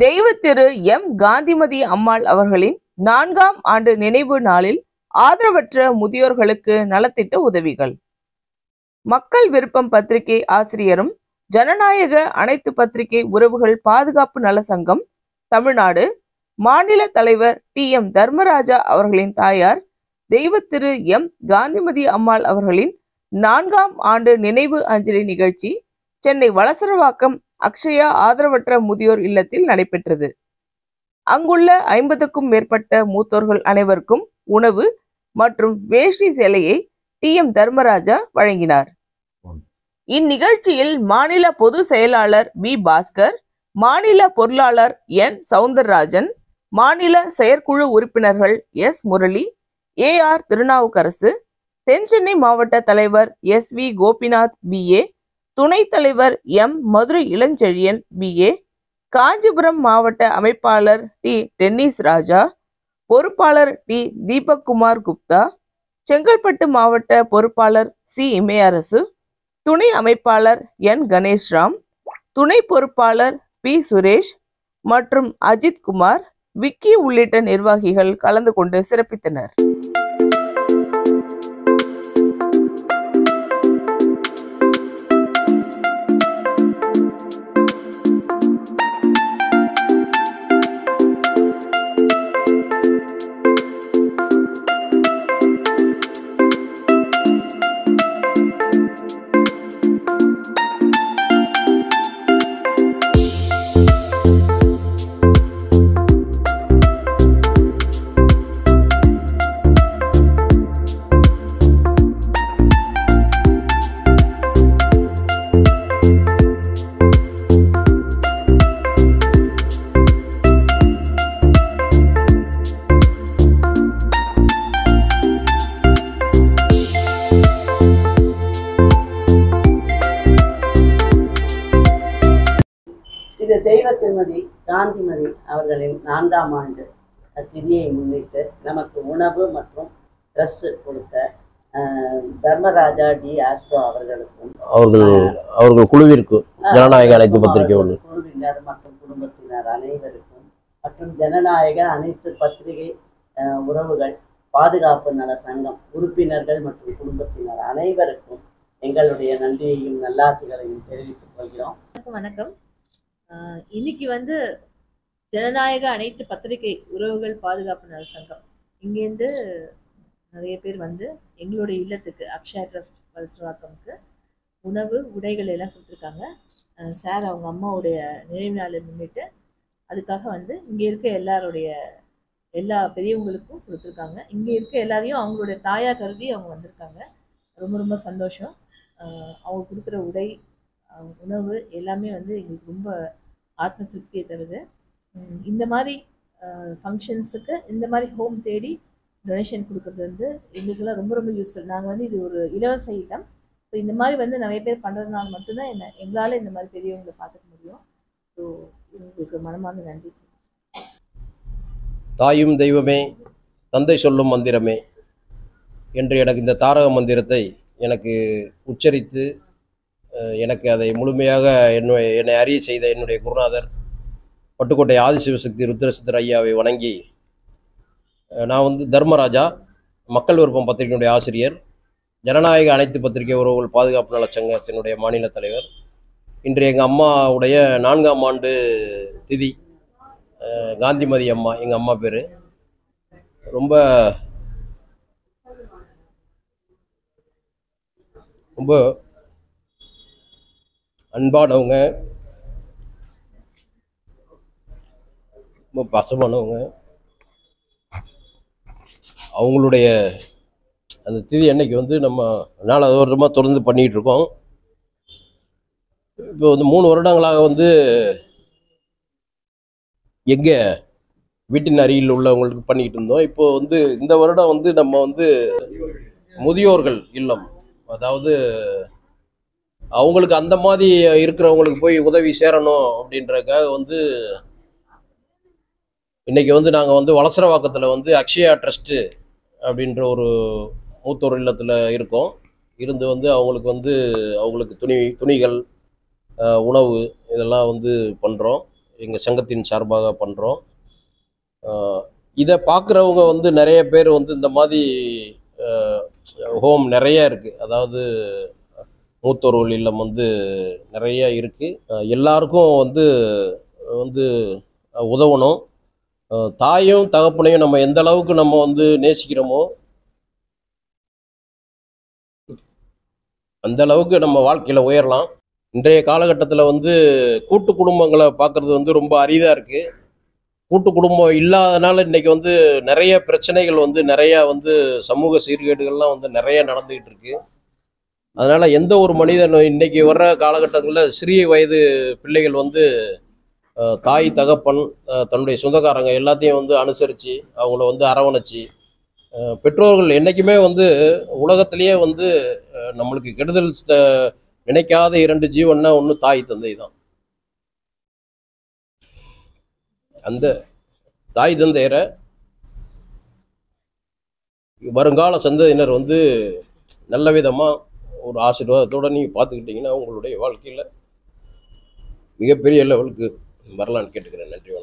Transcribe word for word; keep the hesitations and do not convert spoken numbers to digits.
தெய்வ திரு எம் காந்திமதி அம்மாள் அவர்களின் நான்காம் ஆண்டு நினைவு நாளில் ஆதரவற்ற முதியோர்களுக்கு நலத்திட்ட உதவிகள். மக்கள் விருப்பம் பத்திரிகை ஆசிரியரும் ஜனநாயக அனைத்து பத்திரிகை உறவுகள் பாதுகாப்பு நல சங்கம் தமிழ்நாடு மாநில தலைவர் டி எம் தர்மராஜா அவர்களின் தாயார் தெய்வ திரு எம் காந்திமதி அம்மாள் அவர்களின் நான்காம் ஆண்டு நினைவு அஞ்சலி நிகழ்ச்சி சென்னை வளசரவாக்கம் அக்ஷயா ஆதரவற்ற முதியோர் இல்லத்தில் நடைபெற்றது. அங்குள்ள ஐம்பதுக்கும் மேற்பட்ட மூத்தோர்கள் அனைவருக்கும் உணவு மற்றும் வேஷ்டி சேலையை டி எம் தர்மராஜா வழங்கினார். இந்நிகழ்ச்சியில் மாநில பொது செயலாளர் வி பாஸ்கர், மாநில பொருளாளர் என் சவுந்தரராஜன், மாநில செயற்குழு உறுப்பினர்கள் எஸ் முரளி, எ.ஆர் திருநாவுக்கரசு, தென்சென்னை மாவட்ட தலைவர் S V Gopinath B A, துணைத் தலைவர் M Madurai Ilanchezhiyan B A, Kanchipuram மாவட்ட அமைப்பாளர் டி டென்னிஸ் ராஜா, பொறுப்பாளர் டி தீபக்குமார் குப்தா, செங்கல்பட்டு மாவட்ட பொறுப்பாளர் சி இமயரசு, துணை அமைப்பாளர் என் கணேஷ்ராம், துணை பொறுப்பாளர் பி சுரேஷ் மற்றும் அஜித் குமார், விக்கி உள்ளிட்ட நிர்வாகிகள் கலந்து கொண்டு சிறப்பித்தனர். இது தெய்வ திருமதி காந்திமதி அவர்களின் நான்காம் ஆண்டு திதியை முன்னிட்டு நமக்கு உணவு மற்றும் ட்ரெஸ் கொடுத்த தர்மராஜா டி ஆஸ்ட்ரோ அவர்களுக்கும் அவர்கள் அவர்கள் குழுவிற்கு ஜனநாயக அனைத்து பத்திரிகை குழுவினர் மற்றும் குடும்பத்தினர் அனைவருக்கும் மற்றும் ஜனநாயக அனைத்து பத்திரிகை உறவுகள் பாதுகாப்பு நல சங்கம் உறுப்பினர்கள் மற்றும் குடும்பத்தினர் அனைவருக்கும் எங்களுடைய நன்றியையும் நல்லாசிகளையும் தெரிவித்துக் கொள்கிறோம். வணக்கம். இன்னைக்கு வந்து ஜனநாயக அனைத்து பத்திரிகை உறவுகள் பாதுகாப்பு நல சங்கம் இங்கேருந்து நிறைய பேர் வந்து எங்களுடைய இல்லத்துக்கு அக்ஷயா ட்ரஸ்ட் வளசரவாக்கம்க்கு உணவு உடைகள் எல்லாம் கொடுத்துருக்காங்க. சார் அவங்க அம்மாவுடைய நினைவு நாளை முன்னிட்டு அதுக்காக வந்து இங்கே இருக்க எல்லாருடைய எல்லா பெரியவங்களுக்கும் கொடுத்துருக்காங்க. இங்கே இருக்க எல்லாரையும் அவங்களுடைய தாயா கருதி அவங்க வந்திருக்காங்க. ரொம்ப ரொம்ப சந்தோஷம். அவங்க கொடுக்குற உடை உணவு எல்லாமே வந்து எங்களுக்கு ரொம்ப ஆத்ம திருப்தியை தருது. இந்த மாதிரி ஃபங்க்ஷன்ஸுக்கு இந்த மாதிரி ஹோம் தேடி டொனேஷன் கொடுக்குறது வந்து எங்களுக்கெல்லாம் ரொம்ப ரொம்ப யூஸ்ஃபுல். நாங்கள் வந்து இது ஒரு இலவச இடம். ஸோ இந்த மாதிரி வந்து நிறைய பேர் பண்ணுறதுனால மட்டும்தான் என்ன எங்களால் இந்த மாதிரி பெரியவங்களை பார்த்துக்க முடியும். ஸோ உங்களுக்கு மனமார்ந்த நன்றி. தாயும் தெய்வமே தந்தை சொல்லும் மந்திரமே என்று எனக்கு இந்த தாரக மந்திரத்தை எனக்கு உச்சரித்து எனக்கு அதை முழுமையாக என்னை என்னை அறிய செய்த என்னுடைய குருநாதர் பட்டுக்கோட்டை ஆதிசிவசக்தி ருத்ரசித்தர் ஐயாவை வணங்கி, நான் வந்து தர்மராஜா, மக்கள் விருப்பம் பத்திரிகையினுடைய ஆசிரியர், ஜனநாயக அனைத்து பத்திரிகை உறவுகள் பாதுகாப்பு நல சங்கத்தினுடைய மாநில தலைவர். இன்று எங்கள் அம்மாவுடைய நான்காம் ஆண்டு திதி, காந்திமதி அம்மா எங்கள் அம்மா பேர். ரொம்ப ரொம்ப அன்பானவங்க, ரொம்ப பாசமானவங்க. அவங்களுடைய அந்த திதி அன்னைக்கு வந்து நம்ம நாலாவது வருடமாக தொடர்ந்து பண்ணிகிட்டு இருக்கோம். இப்போ வந்து மூணு வருடங்களாக வந்து எங்கள் வீட்டின் அருகில் உள்ளவங்களுக்கு பண்ணிக்கிட்டு இருந்தோம். இப்போ வந்து இந்த வருடம் வந்து நம்ம வந்து முதியோர்கள் இல்லம், அதாவது அவங்களுக்கு அந்த மாதிரி இருக்கிறவங்களுக்கு போய் உதவி சேரணும் அப்படின்றதுக்காக வந்து இன்னைக்கு வந்து நாங்கள் வந்து வளசரவாக்கத்தில் வந்து அக்ஷயா ட்ரஸ்ட்டு அப்படின்ற ஒரு மூத்தோர் இல்லத்தில் இருக்கோம். இருந்து வந்து அவங்களுக்கு வந்து அவங்களுக்கு துணி துணிகள் உணவு இதெல்லாம் வந்து பண்ணுறோம். எங்கள் சங்கத்தின் சார்பாக பண்ணுறோம். இதை பார்க்குறவங்க வந்து நிறைய பேர் வந்து இந்த மாதிரி ஹோம் நிறைய இருக்குது, அதாவது மூத்தோர்கள் இல்லம் வந்து நிறைய இருக்குது. எல்லாருக்கும் வந்து வந்து உதவணும். தாயும் தகப்பனையும் நம்ம எந்த அளவுக்கு நம்ம வந்து நேசிக்கிறோமோ அந்த அளவுக்கு நம்ம வாழ்க்கையில் உயரலாம். இன்றைய காலகட்டத்தில் வந்து கூட்டு குடும்பங்களை பார்க்குறது வந்து ரொம்ப அரிதாக இருக்குது. கூட்டு குடும்பம் இல்லாதனால இன்றைக்கி வந்து நிறைய பிரச்சனைகள் வந்து நிறையா வந்து சமூக சீர்கேடுகள்லாம் வந்து நிறைய நடந்துக்கிட்டு இருக்கு. அதனால் எந்த ஒரு மனிதன் இன்றைக்கி வர்ற காலகட்டங்களில் சிறிய வயது பிள்ளைகள் வந்து தாய் தகப்பன் தன்னுடைய சொந்தக்காரங்க எல்லாத்தையும் வந்து அனுசரித்து அவங்கள வந்து அரவணைச்சி, பெற்றோர்கள் என்றைக்குமே வந்து உலகத்திலேயே வந்து நம்மளுக்கு கெடுதல் நினைக்காத இரண்டு ஜீவன்னா ஒன்று தாய் தந்தை தான். அந்த தாய் தந்தையரை வருங்கால சந்ததியினர் வந்து நல்ல விதமாக ஒரு ஆசீர்வாதத்தோடு நீங்கள் பார்த்துக்கிட்டிங்கன்னா உங்களுடைய வாழ்க்கையில் மிகப்பெரிய லெவலுக்கு வரலான்னு கேட்டுக்கிறேன். நன்றி.